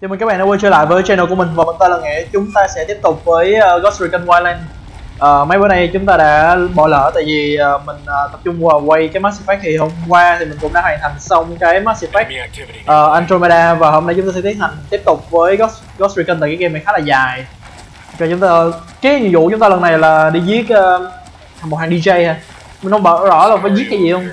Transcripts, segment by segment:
Chào mừng các bạn đã quay trở lại với channel của mình và mình tên là Nghĩa. Chúng ta sẽ tiếp tục với Ghost Recon Wildlands. Mấy bữa nay chúng ta đã bỏ lỡ tại vì mình tập trung vào quay cái Mass Effect. Thì hôm qua thì mình cũng đã hoàn thành xong cái Mass Effect Andromeda, và hôm nay chúng ta sẽ tiến hành tiếp tục với Ghost Recon. Tại cái game này khá là dài. Rồi chúng ta, cái nhiệm vụ chúng ta lần này là đi giết một hàng DJ ha. Mình không rõ là phải giết cái gì không.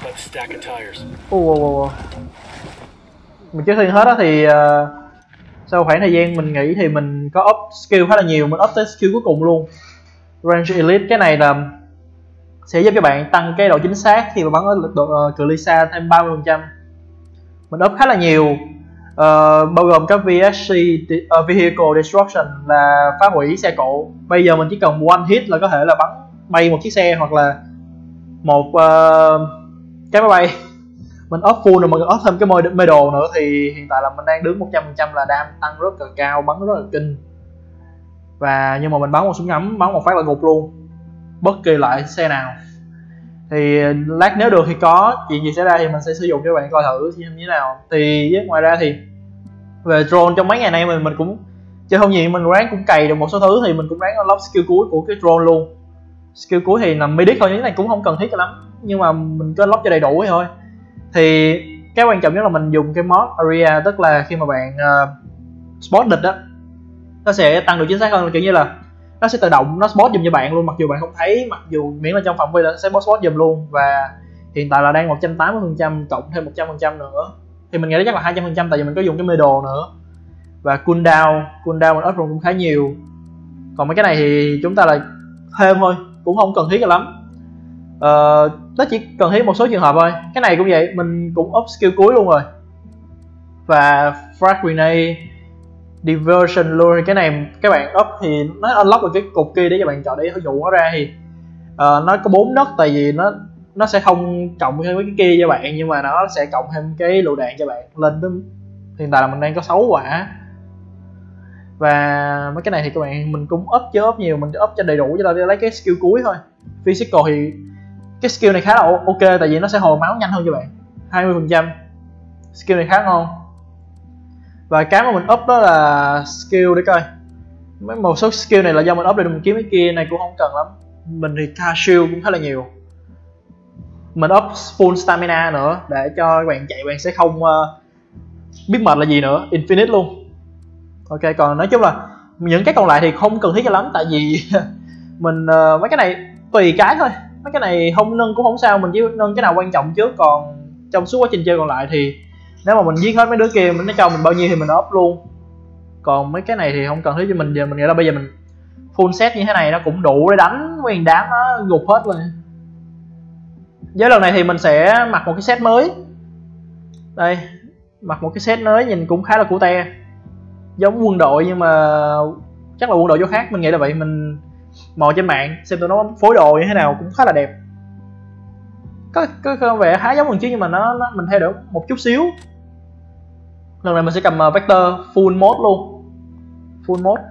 Mình chưa thi hết á thì sau khoảng thời gian mình nghĩ thì mình có up skill khá là nhiều, mình up tới skill cuối cùng luôn. Range Elite, cái này là sẽ giúp cho bạn tăng cái độ chính xác khi mà bắn ở cự ly xa thêm 30%. Mình up khá là nhiều, bao gồm các VSC Vehicle Destruction là phá hủy xe cộ. Bây giờ mình chỉ cần one hit là có thể là bắn bay một chiếc xe hoặc là một cái máy bay. Mình up full rồi, mình up thêm cái medal nữa thì hiện tại là mình đang đứng 100% là đam tăng rất là cao, bắn rất là kinh. Và nhưng mà mình bắn một súng ngắm, bắn một phát là gục luôn, bất kỳ loại xe nào. Thì lát nếu được thì có chuyện gì xảy ra thì mình sẽ sử dụng cho bạn coi thử như thế nào. Thì ngoài ra thì về drone, trong mấy ngày nay mình cũng chơi không nhiều, mình ráng cũng cày được một số thứ, thì mình cũng ráng unlock skill cuối của cái drone luôn. Skill cuối thì nằm medic thôi, cái này cũng không cần thiết lắm, nhưng mà mình cứ unlock cho đầy đủ thôi. Thì cái quan trọng nhất là mình dùng cái mod area, tức là khi mà bạn spot địch á, nó sẽ tăng độ chính xác hơn, kiểu như là nó sẽ tự động nó spot giùm cho bạn luôn, mặc dù bạn không thấy, mặc dù miễn là trong phạm vi là nó sẽ spot giùm luôn. Và hiện tại là đang 180% cộng thêm 100% nữa, thì mình nghĩ chắc là 200%, tại vì mình có dùng cái medal nữa. Và cooldown mình up cũng khá nhiều. Còn mấy cái này thì chúng ta là thêm thôi, cũng không cần thiết cho lắm. Nó chỉ cần thiết một số trường hợp thôi. Cái này cũng vậy, mình cũng up skill cuối luôn rồi. Và frag grenade, diversion luôn. Cái này các bạn up thì nó unlock được cái cục kia để cho bạn chọn để sử dụng nó ra. Thì nó có 4 nấc, tại vì nó sẽ không cộng thêm với cái kia cho bạn, nhưng mà nó sẽ cộng thêm cái lựu đạn cho bạn lên tới. Hiện tại là mình đang có 6 quả. Và mấy cái này thì các bạn mình cũng up chứ up nhiều, mình up cho đầy đủ cho lấy cái skill cuối thôi. Physical thì cái skill này khá là ok, tại vì nó sẽ hồi máu nhanh hơn cho bạn 20%. Skill này khá ngon. Và cái mà mình up đó là skill để coi. Một số skill này là do mình up để mình kiếm cái kia, này cũng không cần lắm. Mình thì car shield cũng khá là nhiều. Mình up full stamina nữa, để cho các bạn chạy bạn sẽ không biết mệt là gì nữa, infinite luôn. Ok, còn nói chung là những cái còn lại thì không cần thiết cho lắm, tại vì mình mấy cái này tùy cái thôi. Mấy cái này không nâng cũng không sao, mình chỉ nâng cái nào quan trọng trước, còn trong suốt quá trình chơi còn lại thì nếu mà mình giết hết mấy đứa kia, nó cho mình bao nhiêu thì mình up luôn. Còn mấy cái này thì không cần thiết cho mình. Giờ mình nghĩ là bây giờ mình full set như thế này nó cũng đủ để đánh nguyên đám nó gục hết rồi. Với lần này thì mình sẽ mặc một cái set mới. Đây, mặc một cái set mới nhìn cũng khá là cute, giống quân đội nhưng mà chắc là quân đội chỗ khác, mình nghĩ là vậy. Mình mò trên mạng xem tụi nó phối đồ như thế nào, cũng khá là đẹp. Có vẻ khá giống một chút, nhưng mà mình thay đổi một chút xíu. Lần này mình sẽ cầm vector full mode luôn, full mode,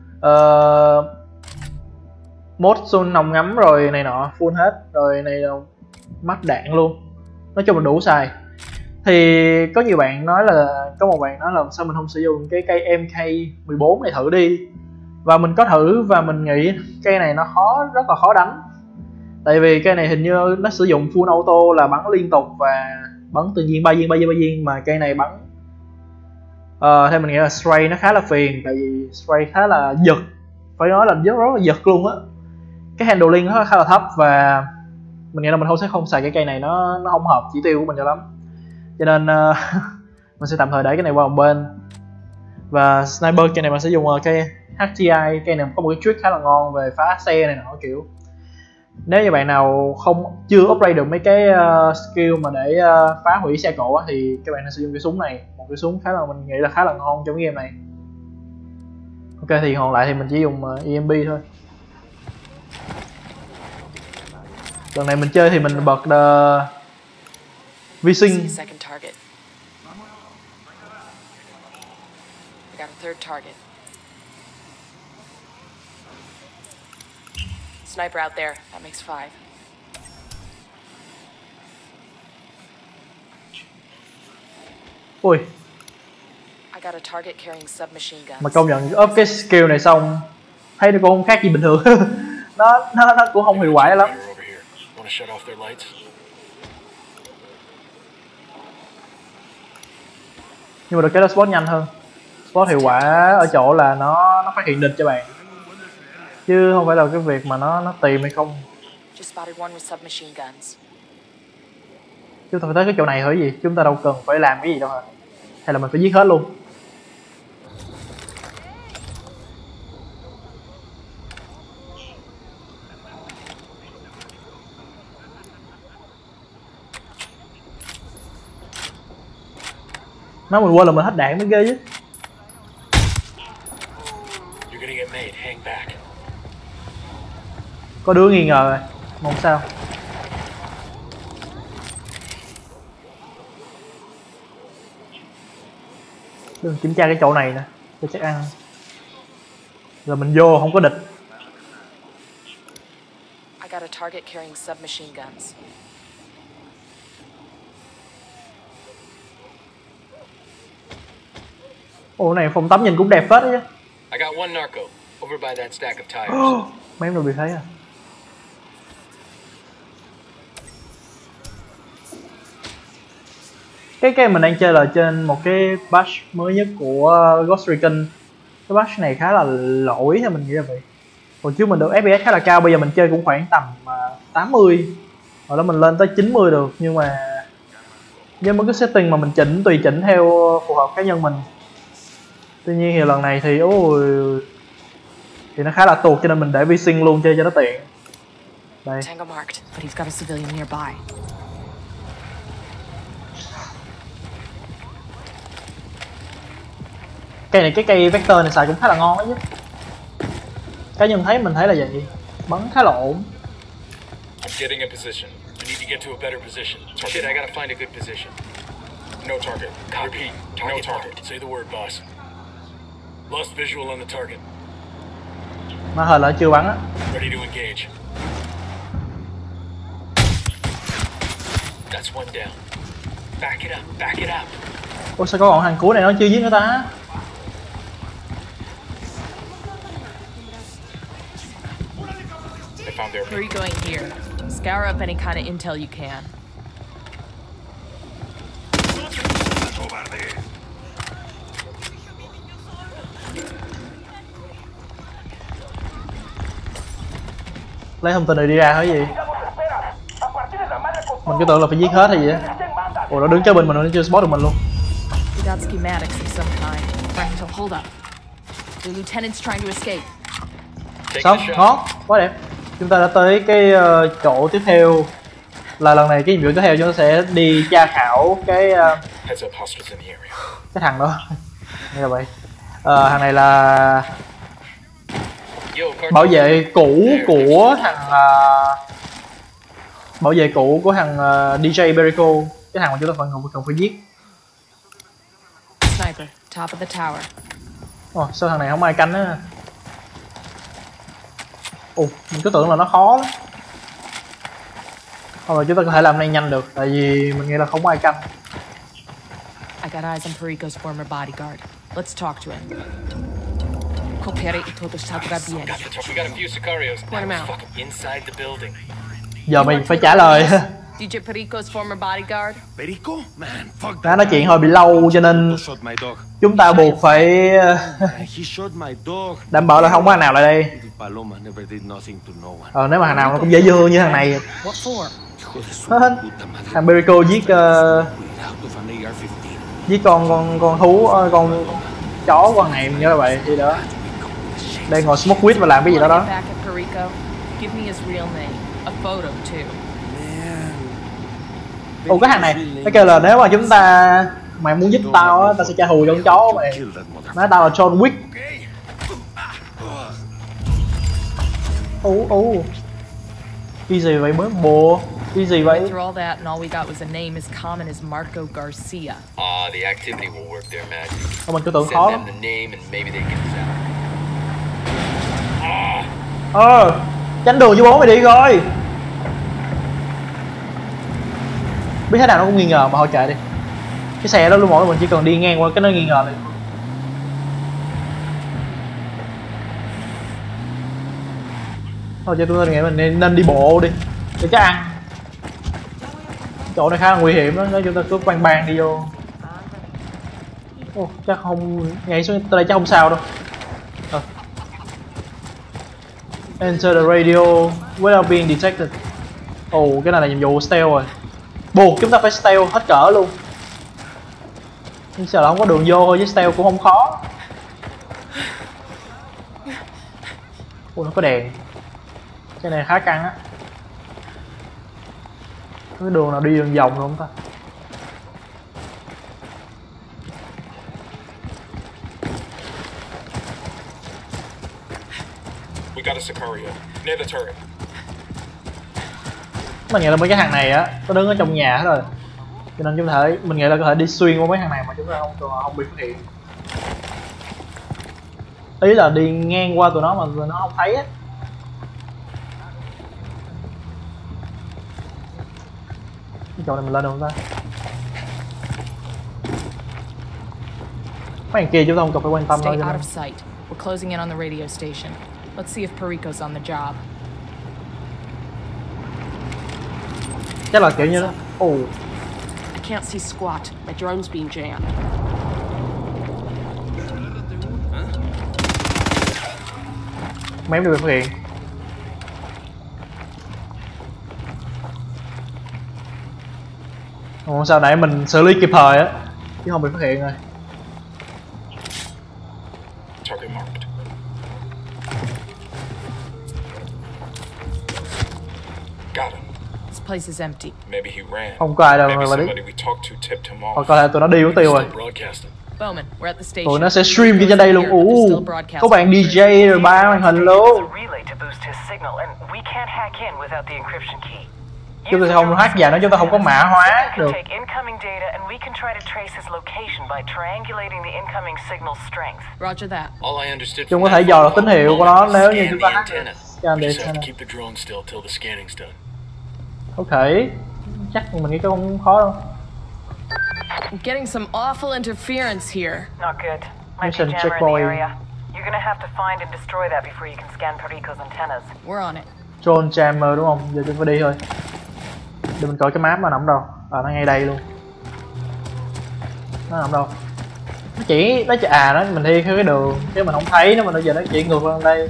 mode xung nòng ngắm rồi này nọ full hết rồi, này là mắt đạn luôn, nói chung là đủ xài. Thì có nhiều bạn nói là, có một bạn nói là sao mình không sử dụng cái cây MK14 này thử đi. Và mình có thử và mình nghĩ cây này nó rất là khó đánh. Tại vì cây này hình như nó sử dụng full auto là bắn liên tục và bắn tự nhiên 3 viên, mà cây này bắn theo mình nghĩ là stray nó khá là phiền, tại vì stray khá là giật, phải nói là rất là giật luôn á. Cái handling nó khá là thấp và mình nghĩ là mình sẽ không xài cái cây này, nó không hợp chỉ tiêu của mình cho lắm. Cho nên mình sẽ tạm thời để cái này qua một bên. Và sniper cây này mình sẽ dùng cây HTI. Cây này có một cái trick khá là ngon về phá xe này nọ kiểu. Nếu như bạn nào chưa upgrade được mấy cái skill mà để phá hủy xe cộ thì các bạn nên sử dụng cái súng này, một cái súng mình nghĩ là khá là ngon trong cái game này. Ok, thì còn lại thì mình chỉ dùng EMP thôi. Lần này mình chơi thì mình bật vi sinh. Sniper out there. That makes 5. Ui, got a target carrying submachine guns. Mà công nhận up cái skill này xong thấy nó cũng không khác gì bình thường. nó cũng không hiệu quả lắm. Nhưng mà được cái đó spot nhanh hơn. Spot hiệu quả ở chỗ là nó phát hiện địch cho bạn, chứ không phải là cái việc mà nó tìm hay không. Just spotted one with submachine guns. Chúng ta phải tới cái chỗ này thôi gì, chúng ta đâu cần phải làm cái gì đâu hả? Hay là mình phải giết hết luôn? Nói mình quên là mình hết đạn mới ghê chứ. Có đứa nghi ngờ rồi, không sao. Đừng kiểm tra cái chỗ này nè, cho chắc ăn. Rồi mình vô không có địch. I got a target carrying submachine guns. Ồ, này phòng tắm nhìn cũng đẹp phết đấy chứ. I got one narco over by that stack of tires. Mấy em đâu bị thấy à? Cái mình đang chơi là trên một cái patch mới nhất của Ghost Recon. Cái patch này khá là lỗi theo mình nghĩ là vậy. Hồi trước mình được FPS khá là cao, bây giờ mình chơi cũng khoảng tầm 80. Hồi đó mình lên tới 90 được, nhưng mà với mấy cái setting mà mình tùy chỉnh theo phù hợp cá nhân mình. Tuy nhiên thì lần này thì thì nó khá là tuột, cho nên mình để vi sinh luôn chơi cho nó tiện. Đây. Tango marked, but he's got a civilian nearby. Cái cây vector này xài cũng khá là ngon đấy chứ. Cá nhân mình thấy là vậy, bắn khá là ổn. I'm getting a position. I need to get to a better position. Shit, I gotta find a good position. No target. Repeat. No target. Say the word, boss. Lost visual on the target. Mà hờ là chưa bắn á. Ready to engage. That's one down. Back it up. Back it up. Ủa sao có bọn thằng cuối này nó chưa giết người ta? Where are you going here? Scour up any kind of intel you can. Lấy thông tin này đi ra hả gì? Mình cứ tưởng là phải giết hết hay gì á. Ủa nó đứng chơi bên mình, nó chưa spot được mình luôn. We got schematics of some kind. Fractal, hold up. The lieutenant's trying to escape. Xong, ngon, quá đẹp. Chúng ta đã tới cái chỗ tiếp theo. Là lần này cái nhiệm vụ tiếp theo chúng ta sẽ đi tra khảo cái thằng đó. Như là vậy. Thằng này là bảo vệ cũ của thằng DJ Berico, cái thằng mà chúng ta cần phải giết. Sniper, top of the tower. Ồ, sao thằng này không ai canh á? Ồ, mình cứ tưởng là nó khó lắm. Thôi mà chúng ta có thể làm này nhanh được, tại vì mình nghĩ là không có ai canh. I got eyes on Perico's former bodyguard. Let's talk to him. Coopere y todo saldrá bien. We got a few Sicarios. Point him out. Inside the building. Giờ mình phải trả lời. DJ Perico's former bodyguard. Perico? Man, fuck Nó that. nói chuyện hơi bị lâu cho nên Shot my dog. chúng ta buộc phải He shot my dog. đảm bảo là không có thằng nào lại đây. Little Paloma never did nothing to no one. Nếu mà thằng nào nó cũng dễ dưa như thằng này. What for? Hijo de su Hết. puta madre. Thằng Berico giết Out of an AR-15. giết con thú, con chó con này nhớ là vậy thì đó. Đây ngồi smoke weed và làm cái gì đó đó. Back at Perico. Give me his real name. A photo too. Ồ, cái thằng này nó kêu là nếu mà chúng ta mày muốn giúp tao á, tao sẽ trả thù cho con chó mày. Nói tao là John Wick. Cái gì vậy mới bộ? Cái gì vậy? Through all that and all we got was a name as common as Marco Garcia. The activity will work there, man. Mình cứ tưởng Send khó them lắm. the name and maybe they get us out. Tránh đường cho bố mày đi rồi. Biết thế nào nó cũng nghi ngờ mà thôi kệ đi. Cái xe đó lúc mỗi mình chỉ cần đi ngang qua cái nó nghi ngờ này. Thôi cho tôi nghĩ mình nên đi bộ đi để cái ăn. Chỗ này khá là nguy hiểm đó, nếu chúng ta cứ bang bang đi vô. Chắc không nhảy xuống tới đây chắc không sao đâu. Enter the radio without being detected. Cái này là nhiệm vụ stealth rồi. Buộc chúng ta phải stealth hết cỡ luôn. Nhưng sợ là không có đường vô thôi, với stealth cũng không khó. Nó có đèn. Cái này khá căng á. Cái đường nào đi đường vòng luôn ta? We got a Sicario near the turret. Mình nghĩ là mấy cái thằng này á, nó đứng ở trong nhà hết rồi. Cho nên chúng ta mình nghĩ là có thể đi xuyên qua mấy thằng này mà chúng ta không bị phát hiện. Ý là đi ngang qua tụi nó mà tụi nó không thấy á. Cái chỗ này mình lên được không ta? Mấy thằng kia chúng ta không cần phải quan tâm thôi. Stay out of sight. We're closing in on the radio station. Let's see if Perico's on the job. Chắc là kiểu như đó. I can't see squat. My drone's being jammed. Mấy em được phát hiện. Sao nãy mình xử lý kịp thời á, chứ không bị phát hiện rồi. Target marked. Got him. This place is empty. Maybe he ran. Không có ai đâu Maybe mà đi. somebody we talked to tipped him Hoặc off. có thể tụi nó đi mất tiêu rồi. Still broadcasting. Bowman, we're at the station. Tụi nó sẽ stream trên đây luôn. Có bạn DJ rồi ba màn hình luôn. Chúng ta sẽ không hack vào nó, chúng ta không có mã hóa được. Roger that. All I understood Chúng from có that thể dò được phone tín hiệu của nó nếu như chúng ta scan hack. the antenna. Scan We the just have to antenna. keep the drone still till the scanning's done. Ok. Chắc mình nghĩ không khó đâu. I'm getting some awful interference here. Not good. Might be a Mission jammer in the checkpoint. area. You're gonna have to find and destroy that before you can scan Perico's antennas. We're on it. Drone jammer đúng không? Giờ chúng phải đi thôi. Để mình coi cái map mà nằm đâu. Nó ngay đây luôn. Nó nằm đâu? Nó chỉ mình đi theo cái đường chứ mình không thấy nó, mà bây giờ nó chỉ ngược lên đây.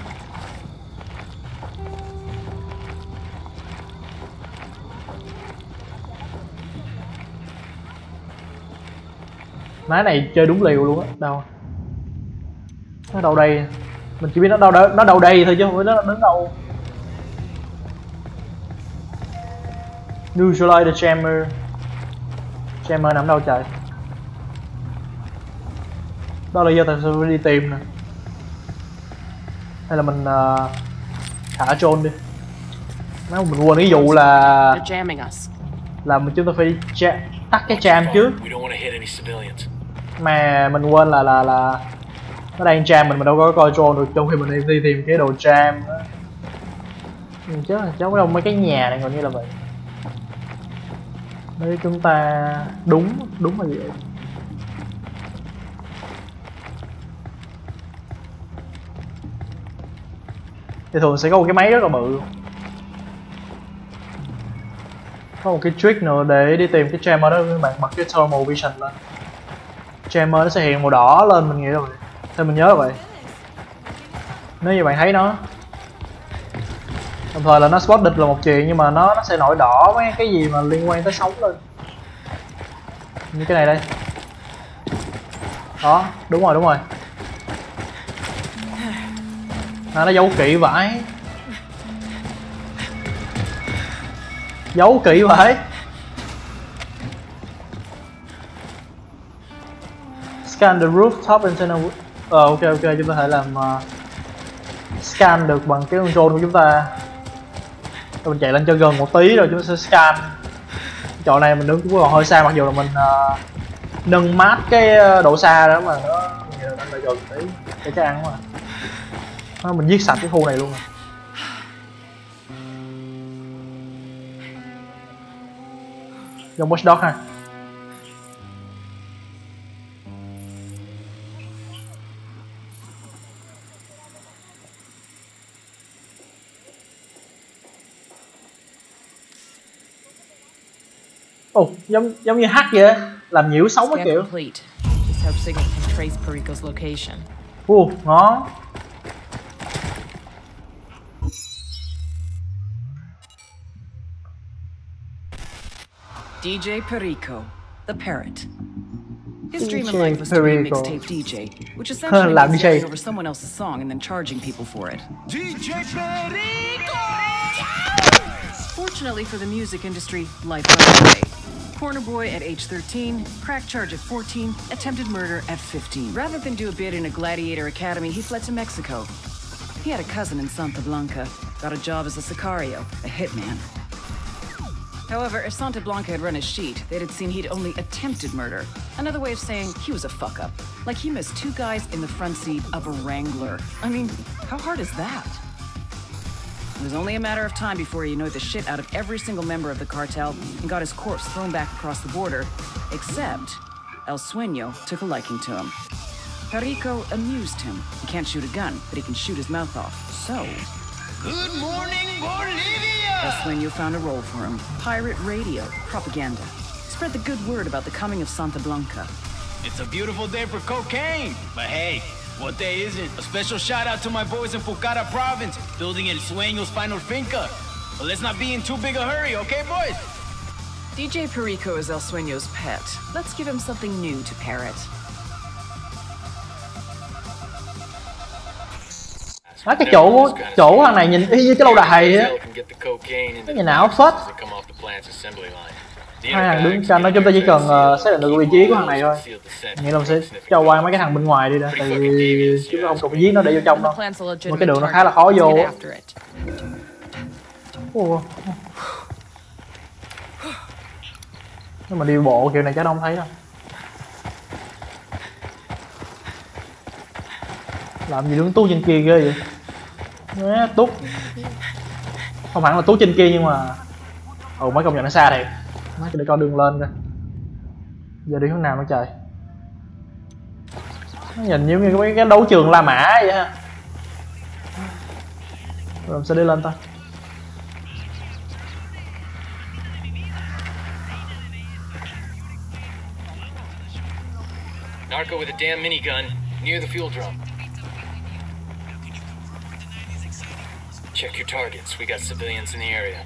Má này chơi đúng liều luôn á. Đâu? Nó đâu đây? Mình chỉ biết nó đâu đây thôi chứ không biết nó đứng đâu. Neutralize the jammer. Jammer nằm đâu trời? Đó là do tại sao phải đi tìm nè. Hay là mình thả drone đi. Nếu mình quên cái vụ là They're jamming us. chúng ta phải đi tắt cái jam trước. We don't want to hit any civilians. Mà mình quên là nó đang jam mình đâu có coi drone được trong khi mình đi tìm cái đồ jam đó. Chứ có đâu mấy cái nhà này còn như là vậy. Nếu chúng ta đúng là gì vậy? Thì thường sẽ có một cái máy rất là bự. Có một cái trick nữa để đi tìm cái jammer đó, các bạn bật cái thermal vision lên. Jammer nó sẽ hiện màu đỏ lên, mình nghĩ là vậy. Theo mình nhớ là vậy. Nếu như bạn thấy nó. Đồng thời là nó spotted là một chuyện, nhưng mà nó sẽ nổi đỏ mấy cái gì mà liên quan tới sóng lên. Như cái này đây. Đó, đúng rồi. Nó giấu kỹ vãi. Giấu kỹ vãi. Scan the rooftop antenna. Ok, chúng ta có thể làm scan được bằng cái con drone của chúng ta. Rồi mình chạy lên cho gần một tí rồi chúng ta sẽ scan. Chỗ này mình đứng cũng còn hơi xa, mặc dù là mình nâng mát cái độ xa đó mà nó đang lại gần tí để cái ăn mà. Mình giết sạch cái khu này luôn rồi. Dòng watchdog ha. Ồ, giống như hack vậy á, làm nhiễu sóng cái kiểu. Ngon. DJ Perico, the parrot. His dream in life was to be a mixtape DJ, which essentially means taking over someone else's song and then charging people for it. DJ Perico! Fortunately for the music industry, life got away. Corner boy at age 13, crack charge at 14, attempted murder at 15. Rather than do a bid in a gladiator academy, he fled to Mexico. He had a cousin in Santa Blanca, got a job as a sicario, a hitman. However, if Santa Blanca had run his sheet, they'd have seen he'd only attempted murder. Another way of saying he was a fuck-up. Like he missed 2 guys in the front seat of a Wrangler. I mean, how hard is that? It was only a matter of time before he annoyed the shit out of every single member of the cartel and got his corpse thrown back across the border, except El Sueño took a liking to him. Perico amused him. He can't shoot a gun, but he can shoot his mouth off. So... Good morning, Bolivia! El Sueño found a role for him. Pirate radio, propaganda. Spread the good word about the coming of Santa Blanca. It's a beautiful day for cocaine, but hey, what day isn't? A special shout out to my boys in Pucara province, building El Sueño's final finca. But let's not be in too big a hurry, okay, boys? DJ Perico is El Sueño's pet. Let's give him something new to parrot. Đó, cái chỗ thằng này nhìn y như cái lâu đài á. Cái nhìn ảo phết. Hai thằng đứng canh, nói chúng ta chỉ cần xác định được vị trí của thằng này thôi. Nghĩa là mình sẽ cho qua mấy cái thằng bên ngoài đi đã, tại vì chúng ta không cần phải giết nó để vô trong đâu. Mà cái đường nó khá là khó vô. Nếu mà đi bộ kiểu này chắc không thấy đâu. Làm gì đứng tú trên kia ghê vậy? Má tút. Không hẳn là tú trên kia nhưng mà mới công nhận nó xa thiệt. Nói để con đường lên coi. Giờ đi hướng nào nữa trời? Nó nhìn giống như cái đấu trường La Mã vậy ha. Rồi sẽ đi lên ta. Narco with a damn minigun near the fuel drum. Check your targets. We got civilians in the area.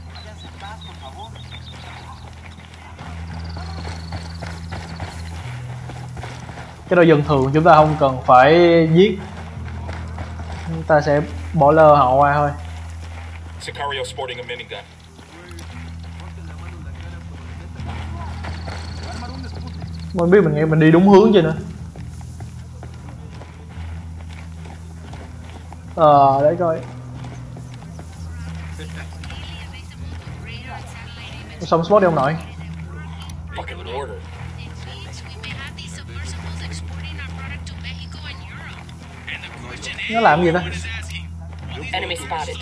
Cái đó dân thường chúng ta không cần phải giết. Chúng ta sẽ bỏ lơ họ qua thôi. Sicario sporting a minigun. Mình biết mình đi đúng hướng chưa nữa. Để coi. Xong spot đi ông nội. Nó làm gì ta? Enemy spotted.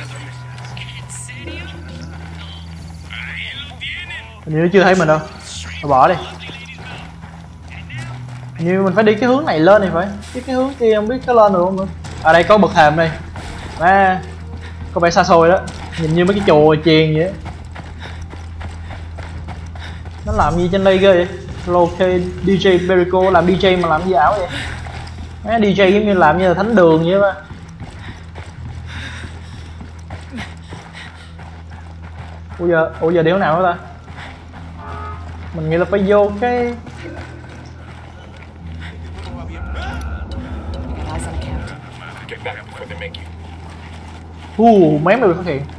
Hình như nó chưa thấy mình đâu. Thôi bỏ đi. Như mình phải đi cái hướng này lên này phải. Cái hướng kia không biết có lên được không nữa. Ở đây có bậc thềm đây. Có vẻ xa xôi đó. Nhìn như mấy cái chùa chiền vậy. Nó làm gì trên đây ghê vậy? Ok, DJ Perico làm DJ mà làm gì ảo vậy? Mấy DJ giống như làm như là thánh đường vậy mà. Ủa giờ đi hướng nào đó ta? Mình nghĩ là phải vô cái... Mém mà bị phát hiện.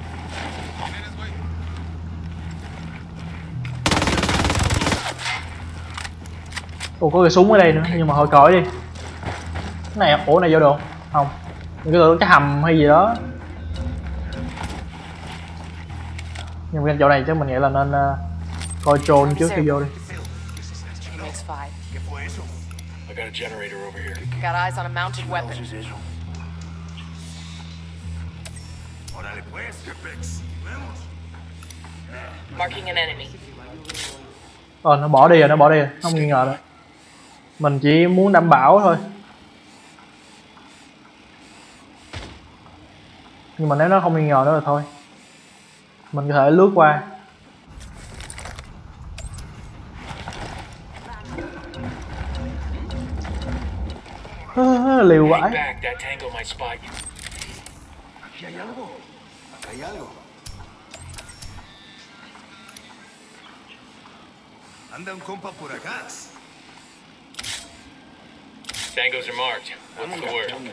Ồ, có cái súng ở đây nữa, nhưng mà thôi cõi đi. Cái này, ủa này vô được không? Mình cứ tưởng cái hầm hay gì đó. Nhưng mà cái chỗ này chắc mình nghĩ là nên coi drone trước khi vô đi. I got a generator over here. Got eyes on a mounted weapon. Marking an enemy. Nó bỏ đi rồi, không nghi ngờ nữa. Mình chỉ muốn đảm bảo thôi. Nhưng mà nếu nó không nghi ngờ nữa là thôi. Mình có thể lướt qua. Liều vãi. Back, that tango might spot you. Aquí hay algo. Acá hay algo. Anda un compa por acá. Tangos are marked. What's the word?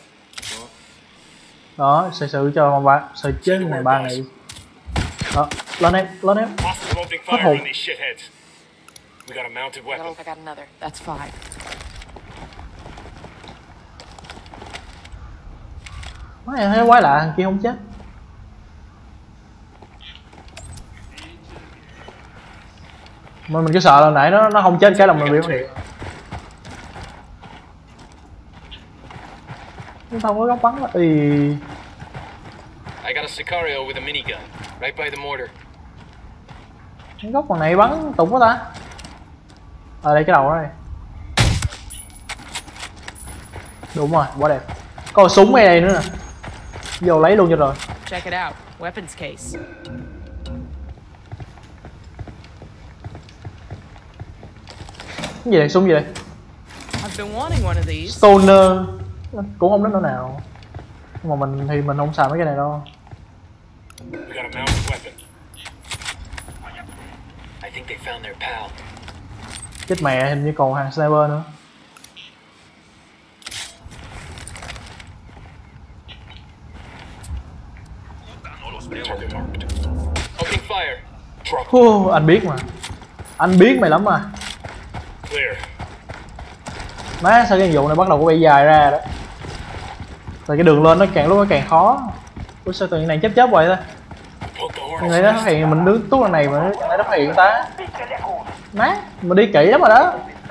Đó, sẽ xử cho ba, xử chết này ba này. Đó, lên em. Hostile opening fire on these shitheads. We got a mounted weapon. I got another. That's 5. Mấy này thấy quái lạ, thằng kia không chết. Mà mình cứ sợ là nãy nó không chết cái là mình bị phát hiện. Nó không có góc bắn là I got a Sicario with a minigun, right by the mortar. cái góc còn này bắn tụng quá ta. Ở đây cái đầu đó đây. Đúng rồi, quá đẹp. Có súng ngay đây nữa nè. Vô lấy luôn cho rồi. Check it out. Weapons case. Cái gì đây? Súng gì đây? I've been wanting one of these. Stoner. Cũng không đến nữa nào. Nhưng mà mình thì mình không xài mấy cái này đâu. We got a mounted weapon. I think they found their pal. Chết mẹ, hình như còn hàng sniper nữa. Target marked. Opening fire. Truck. Anh biết mà. Anh biết mày lắm mà. Clear. Má sao cái vụ này bắt đầu có bay dài ra đó. Rồi cái đường lên nó càng lúc nó càng khó. Ủa sao tự nhiên này chớp hoài ta. Thằng này nó phát hiện mình đứng tuốt đằng này mà nó phát hiện ta. Má, mình đi kỹ lắm rồi đó.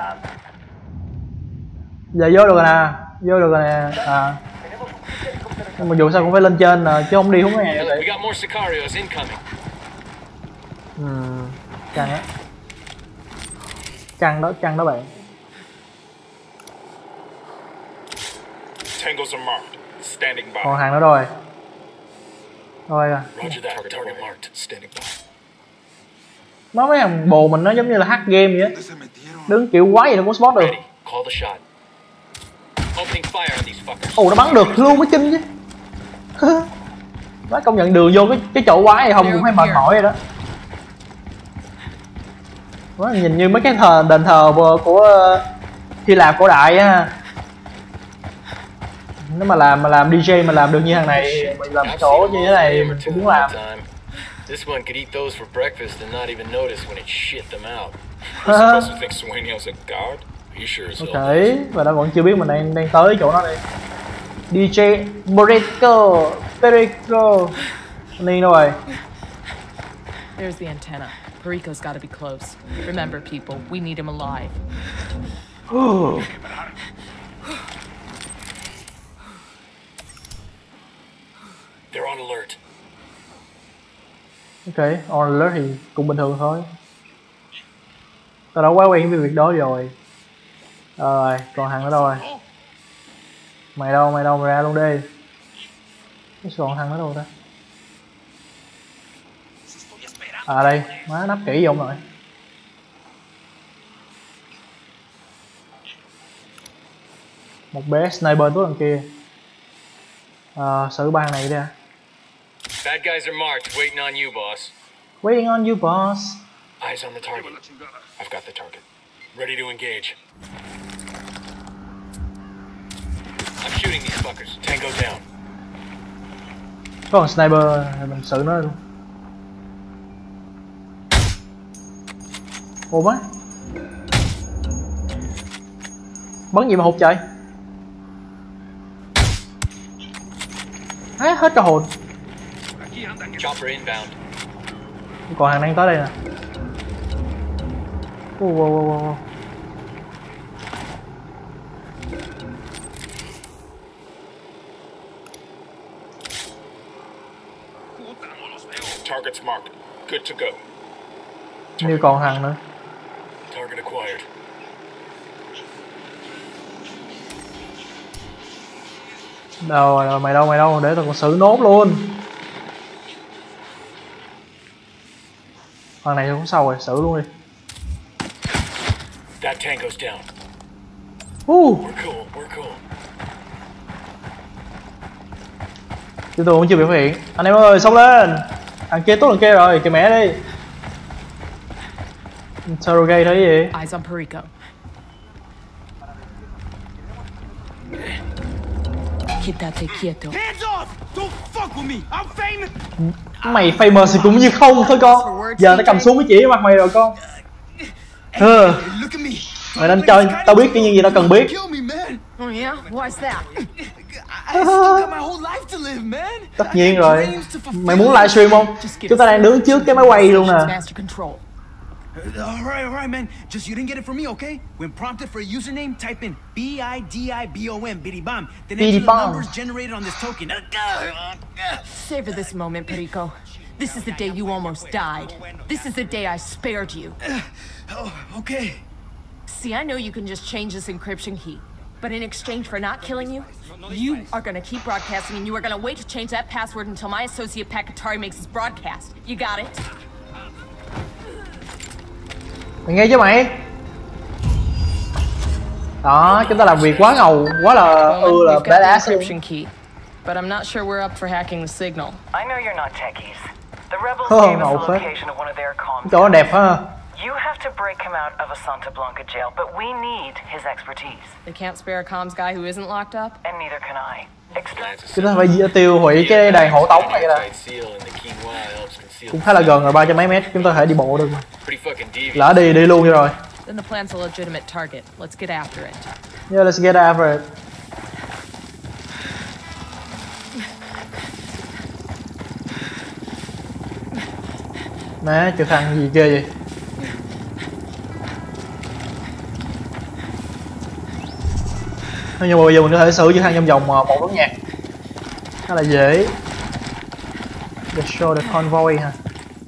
Giờ vô được rồi nè, vô được rồi nè. À. Nhưng mà dù sao cũng phải lên trên nè, chứ không đi không nghe vậy. Căng á. Căng đó bạn. Tangos are marked. Standing by. Còn hàng nữa rồi. Rồi à. Roger that. Target marked. Standing by. Nó mấy thằng bồ mình nó giống như là hack game vậy á. Đứng kiểu quái gì nó cũng spot được. Call the shot. Opening fire on these fuckers. Ồ, nó bắn được luôn mới kinh chứ. Nó công nhận đường vô cái chỗ quái này không cũng phải mệt mỏi rồi đó. Nó nhìn như mấy cái đền thờ của Hy Lạp cổ đại á. Nếu mà làm DJ mà làm được như thằng này, mình làm chỗ như thế này mình cũng muốn làm. This one could eat those for breakfast and not even notice when it shit them out. We're supposed to think Sueño's a god? He sure is. Okay, và nó vẫn chưa biết mình đang tới chỗ nó đây. DJ Perico. Đi đâu rồi? There's the antenna. Perico's got to be close. Remember, people, we need him alive. They're on alert. Ok, on alert thì cũng bình thường thôi. Tao đã quá quen với việc đó rồi. Rồi, còn thằng ở đâu rồi? Mày đâu, mày ra luôn đi. Cái còn thằng ở đâu ta? À đây, má nắp kỹ vô ông nội. Một bé sniper tốt đằng kia. Xử bang này đi à. Bad guys are marked, waiting on you, boss. Waiting on you, boss. Eyes on the target. I've got the target. Ready to engage. I'm shooting these fuckers. Tango down. Có con sniper thì mình xử nó luôn. Ồ má. Bắn gì mà hụt trời. Hết cả hồn. Chopper inbound. Còn hàng đang tới đây nè. Wow. Target's marked. Good to go. Như còn hàng nữa. Target acquired. Đâu rồi, mày đâu, để tao còn xử nốt luôn. Thằng này cũng sau rồi, xử luôn đi. That tango's down. We're cool. Chúng tôi cũng chưa bị phát hiện. Anh em ơi, xông lên. Thằng kia tốt, thằng kia rồi, kìa mẹ đi. Interrogate thấy gì? Eyes on Perico. Quítate quieto. Hands off! Don't fuck with me! I'm famous! Mày famous thì cũng như không thôi con. Giờ tao cầm súng cái chỉ vào mặt mày rồi con. Look at me. Mày nên cho tao biết cái gì tao cần biết. Kill me, man. Oh yeah? Why's that? I still got my whole life to live, man. Tất nhiên rồi. Mày muốn livestream không? Chúng ta đang đứng trước cái máy quay luôn nè. Master control. All right, man. Just you didn't get it from me, okay? When prompted for a username, type in BIDIBOM, Bidibom. Then enter the numbers generated on this token. Savor this moment, Perico. This is the day you almost died. This is the day I spared you. Oh, okay. See, I know you can just change this encryption key, but in exchange for not killing you, you are gonna keep broadcasting and you are gonna wait to change that password until my associate Pakatari makes his broadcast. You got it? Mày nghe chứ mày? Đó, chúng ta làm việc quá ngầu, quá là badass luôn. Encryption key, but I'm not sure we're up for hacking the signal. I know you're not techies. The rebels gave us the location of one of their comms. Chỗ đẹp ha. You have to break him out of a Santa Blanca jail, but we need his expertise. They can't spare a comms guy who isn't locked up? And neither can I. Chúng ta phải tiêu hủy cái đàn hộ tống này ra. Cũng khá là gần rồi, 300 mấy mét, chúng ta có thể đi bộ được. Lỡ đi luôn cho rồi. Then the plan's a legitimate target. Let's get after it. Yeah, let's get after it. Má, trực thăng gì ghê vậy? Nhưng mà bây giờ mình có thể xử trực thăng trong vòng một nốt nhạc khá là dễ. The show the convoy ha.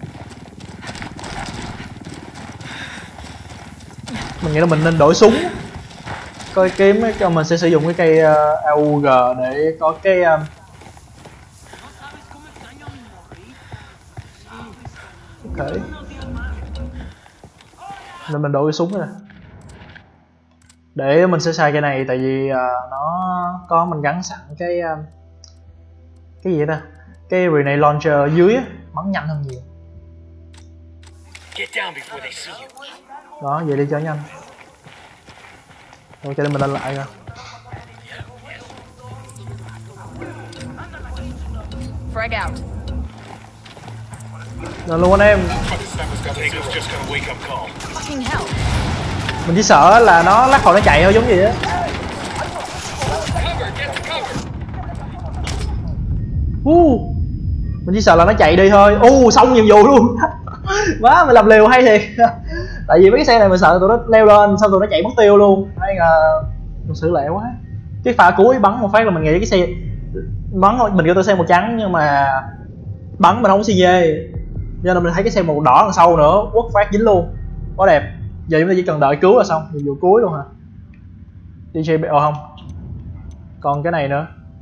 Mình nghĩ là mình nên đổi súng, coi kiếm cho mình sẽ sử dụng cái cây AUG để có cái ok. Nên mình đổi cái súng này để mình sẽ xài cái này, tại vì nó có mình gắn sẵn cái gì ta, cái grenade launcher ở dưới á, bắn nhanh hơn nhiều. Đó, vậy đi cho nhanh. Rồi cho nên mình lên lại rồi. Frag out. Rồi luôn anh em. Fucking hell. Mình chỉ sợ là nó lắc hồi nó chạy thôi, giống gì á. Mình chỉ sợ là nó chạy đi thôi. Xong nhiệm vụ luôn. Má, mình làm liều hay thiệt. Tại vì mấy cái xe này mình sợ tụi nó leo lên xong tụi nó chạy mất tiêu luôn. Hay là mình xử lẹ quá. Cái pha cuối bắn một phát là mình nghĩ cái xe bắn, mình kêu tôi xe màu trắng nhưng mà bắn mình không có xe dê, cho nên mình thấy cái xe màu đỏ đằng sau nữa, quất phát dính luôn, quá đẹp. Giờ chúng ta chỉ cần đợi cứu là xong, nhiệm vụ cuối luôn hả? DJ không? Còn cái này nữa.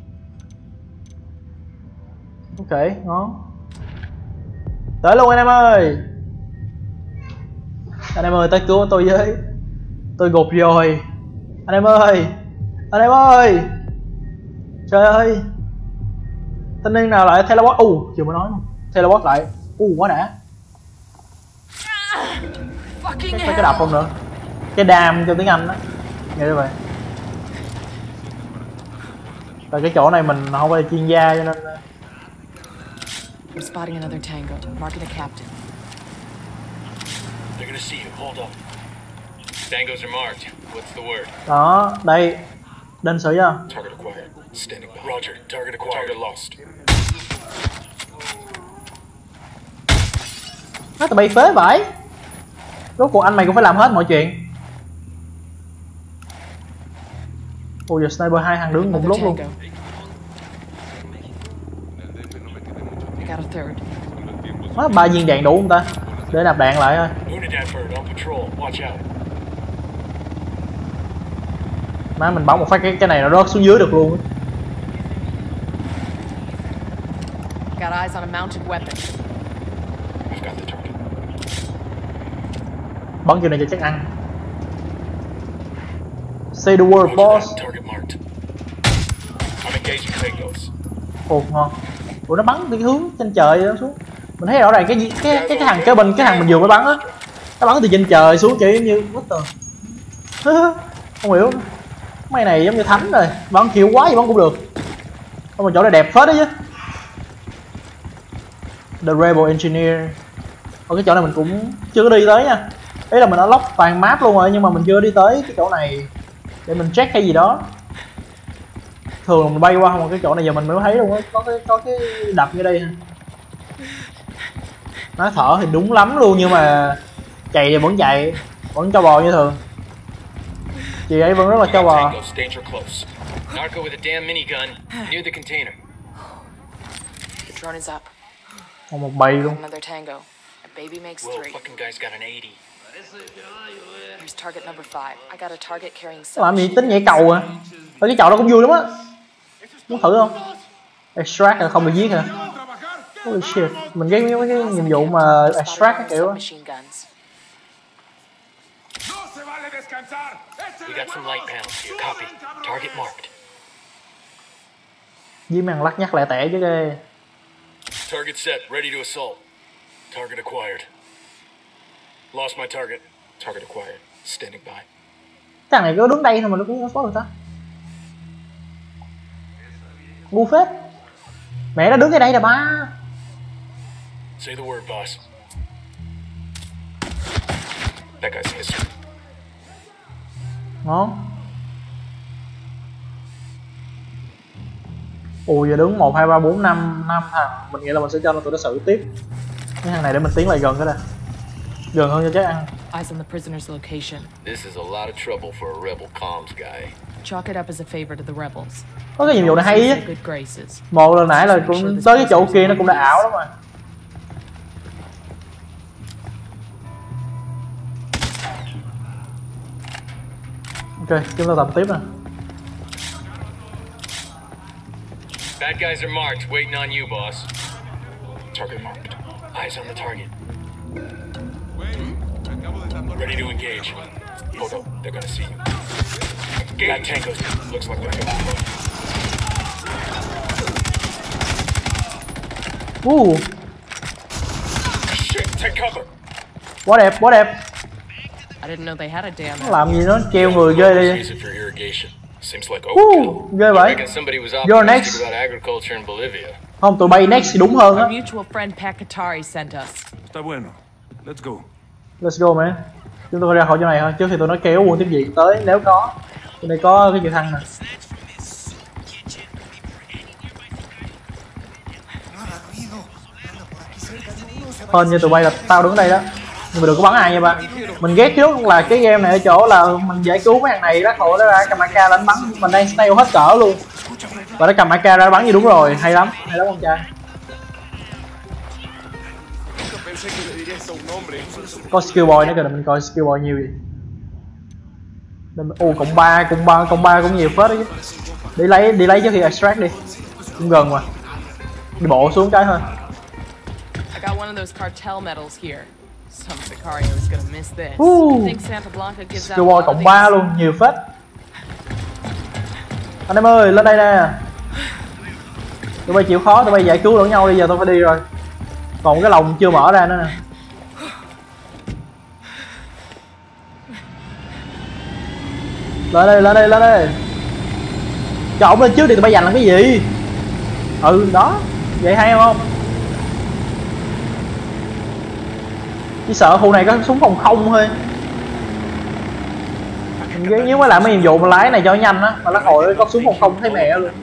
Ok, ngon. Tới luôn anh em ơi. Anh em ơi, tới cứu tôi với. Tôi gục rồi. Anh em ơi. Anh em ơi. Trời ơi. Thanh niên nào lại teleport? Chưa mới nói luôn. Teleport lại. Quá đã. Cái đập không nữa. Cái đam cho tiếng Anh đó. Nghe vậy. Tại cái chỗ này mình không phải chuyên gia cho nên. I'm spotting another tango. Marking a captain. They're gonna see you. Hold up. Tangos are marked. What's the word? Đó, đây. Đinh sử chưa? Target acquired. Standing by. Roger. Target acquired. Target lost. Nó tụi bay phế vậy. Rốt cuộc anh mày cũng phải làm hết mọi chuyện. Giờ sniper 2 thằng đứng một lúc luôn. Má, 3 viên đạn đủ không ta? Để nạp đạn lại thôi. Má, mình bắn một phát cái này nó rớt xuống dưới được luôn. Got eyes on a mounted weapon. Bắn kiểu này cho chắc ăn. Say the word boss. Ngon. Ủa nó bắn từ cái hướng trên trời đó xuống. Mình thấy rõ ràng cái thằng kế bên cái thằng mình vừa mới bắn á, nó bắn từ trên trời xuống chỉ như what the. Không hiểu. Mấy này giống như thánh rồi, bắn kiểu quá gì bắn cũng được. Không mà chỗ này đẹp phết đó chứ. The Rebel Engineer. Cái chỗ này mình cũng chưa có đi tới nha. Ý là mình đã lock toàn map luôn rồi nhưng mà mình chưa đi tới cái chỗ này để mình check hay gì đó. Thường là mình bay qua một cái chỗ này giờ mình mới thấy luôn á, có cái đập như đây. Nói thở thì đúng lắm luôn nhưng mà chạy thì vẫn chạy, vẫn cho bò như thường. Chị ấy vẫn rất là cho bò. Narco with a damn minigun near the container. The drone is up. Còn một bầy luôn. Another tango. A baby makes Whoa, 3. fucking guy's got an 80. Here's target number 5. I got a target carrying Làm gì tính nhảy cầu à? Ở cái chậu đó cũng vui lắm á. Muốn thử không? Extract là không được giết hả? Holy shit. Mình ghét mấy cái nhiệm vụ mà extract cái kiểu á. We got some light pounds here. Copy. Target marked. Với màn lắc nhắc lẹ tẻ chứ ghê. Target set, ready to assault. Target acquired. Lost my target. Target acquired. Standing by. Thằng này cứ đứng đây thôi mà nó cũng có được ta. Ngu phết. Mẹ nó đứng ở đây nè ba. Say the word, boss. That guy's history. Ngon. Ồ giờ đứng 1, 2, 3, 4, 5 thằng. Mình nghĩ là mình sẽ cho tụi nó xử tiếp. Cái thằng này để mình tiến lại gần cái này. Gần hơn cho chắc ăn. Eyes on the prisoner's location. This is a lot of trouble for a rebel comms guy. Chalk it up as a favor to the rebels. Có cái nhiệm vụ này hay á. Một lần nãy là cũng tới cái chỗ kia nó cũng đã ảo lắm rồi. Ok, chúng ta tập tiếp nè. Bad guys are marked, waiting on you, boss. Target marked. Eyes on the target. Ready to engage. Hold up, they're gonna see you. That tango looks like they're going. Shit, take cover. Quá đẹp, quá đẹp. I didn't know they had a dam. Nó làm gì nó treo người ghê đi. Seems like ghê vậy. You're next. Không, tụi bay next thì đúng hơn á. Our mutual friend Pakatari sent us. Está bueno. Let's go. Let's go man. Chúng tôi phải ra khỏi chỗ này thôi trước khi tụi nó kéo quân tiếp diện tới nếu có. Trên đây có cái trực thăng nè. Hơn như tụi bay là tao đứng đây đó. Nhưng mà đừng có bắn ai nha ba. Mình ghét trước là cái game này ở chỗ là mình giải cứu mấy thằng này đó hồi nó ra cầm AK đánh bắn mình đang snail hết cỡ luôn. Và nó cầm AK ra bắn gì đúng rồi, hay lắm con trai. Có skill boy nữa kìa, mình coi skill boy nhiều gì. Ô cộng 3 cũng nhiều phết đấy chứ. Đi lấy trước khi extract đi. Cũng gần mà. Đi bộ xuống cái thôi. I got one of those cartel medals here. Some Sicario is gonna miss this. Think Santa Blanca gives out. Skill boy cộng 3 luôn, nhiều phết. Anh em ơi, lên đây nè. Tụi bay chịu khó, tụi bay giải cứu lẫn nhau đi, giờ tôi phải đi rồi. Còn cái lồng chưa mở ra nữa nè. Lên đây. Cho ổng lên trước đi, tụi bay giành làm cái gì? Ừ, đó. Vậy hay không? Chỉ sợ khu này có súng phòng không thôi. Mình ghét nhất mới làm mấy nhiệm vụ mà lái này cho nhanh á, mà lát hồi có súng phòng không thấy mẹ luôn.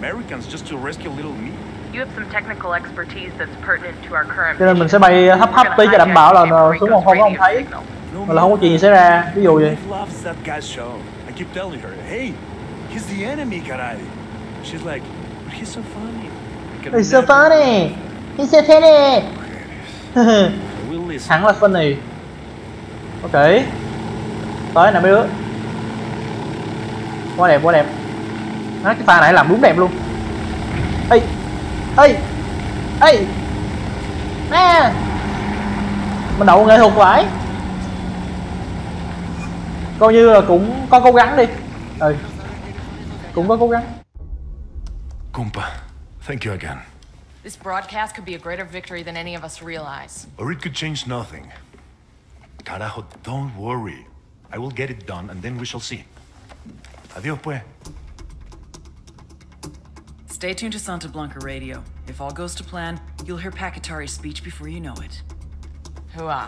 Cho nên mình sẽ bay thấp tí cho đảm bảo là súng phòng không không thấy, mà là không có chuyện gì xảy ra, ví dụ vậy. He's so funny. He's so funny. Hắn là funny. Ok. Tới nè mấy đứa. Quá đẹp. Cái pha này làm đúng đẹp luôn. Ê. Nè. Mình đậu nghệ thuật phải. Coi như là cũng có cố gắng đi. Cũng có cố gắng. Compa, thank you again. This broadcast could be a greater victory than any of us realize. Or it could change nothing. Carajo, don't worry. I will get it done and then we shall see. Adios, pues. Stay tuned to Santa Blanca radio. If all goes to plan, you'll hear Pakatari's speech before you know it. Hooah.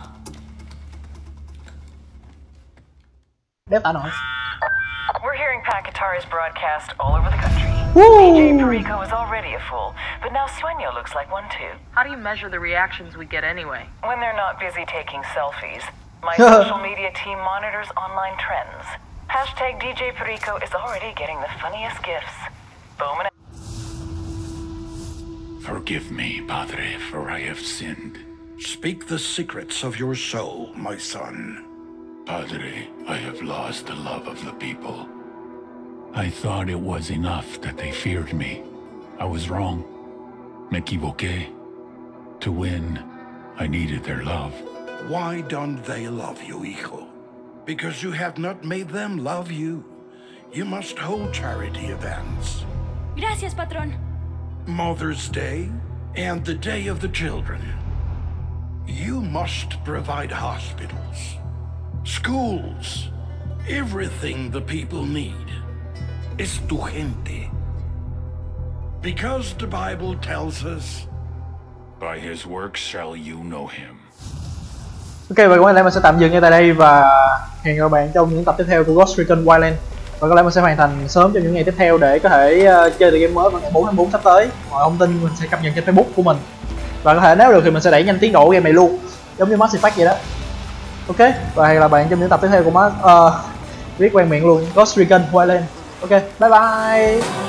Đéo tả nổi. We're hearing Pakatari's broadcast all over the country. DJ Perico is already a fool, but now Sueño looks like one too. How do you measure the reactions we get anyway? When they're not busy taking selfies, my social media team monitors online trends. Hashtag DJ Perico is already getting the funniest gifs. Bowman. Forgive me, Padre, for I have sinned. Speak the secrets of your soul, my son. Padre, I have lost the love of the people. I thought it was enough that they feared me. I was wrong. Me equivoqué. To win, I needed their love. Why don't they love you, hijo? Because you have not made them love you. You must hold charity events. Gracias, patrón. Mother's Day and the Day of the Children. You must provide hospitals, schools, everything the people need. Es tu gente. Because the Bible tells us, by his works shall you know him. Ok, và có lẽ mình sẽ tạm dừng ngay tại đây và hẹn gặp các bạn trong những tập tiếp theo của Ghost Recon Wildlands. Và có lẽ mình sẽ hoàn thành sớm trong những ngày tiếp theo để có thể chơi được game mới vào ngày 4/4 sắp tới. Mọi thông tin mình sẽ cập nhật trên Facebook của mình. Và có thể nếu được thì mình sẽ đẩy nhanh tiến độ game này luôn, giống như Mass Effect vậy đó. Ok, và hẹn gặp bạn trong những tập tiếp theo của viết quen miệng luôn Ghost Recon Wildlands. Ok, bye bye.